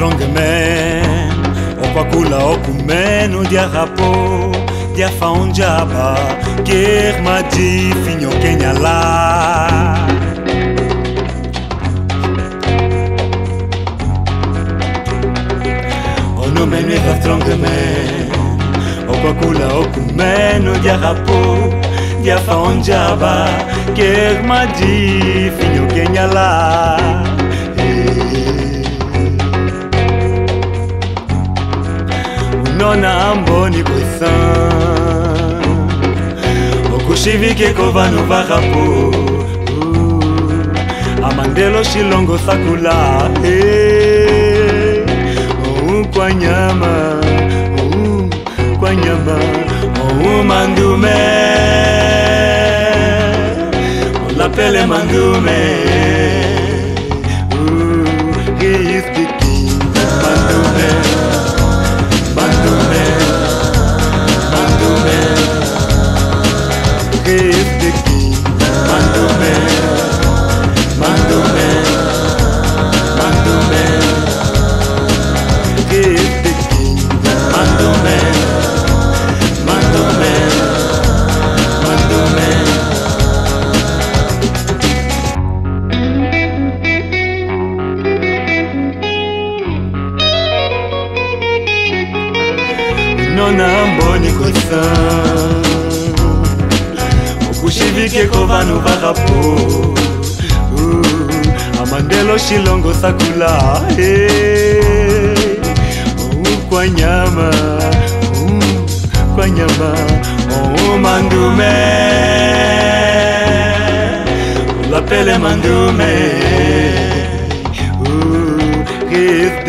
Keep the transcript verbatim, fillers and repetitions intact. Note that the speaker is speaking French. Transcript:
strong man okwakula okumeno dia rapo dia faunjaba ker madi finyo Kenya la ono menu eva strong man okwakula okumeno dia rapo dia faunjaba ker madi finyo Kenya la nona amboni kusan okushivike kovano vakapo amandelo shilongo sakula hey. Oh, kwa nyama oh, kwa nyama oh, Mandume olapele Mandume oh, he is the king Mandume Mandume, Mandume, he is the king. Mandume, Mandume, Mandume, he is the king. Mandume, Mandume, Mandume. Nona mboni kosan okushivike kovano vakapo uh, amandelo shilongo sakula hey. uh, kwa nyama uh, kwa nyama oh, Mandume olapele Mandume uh, he is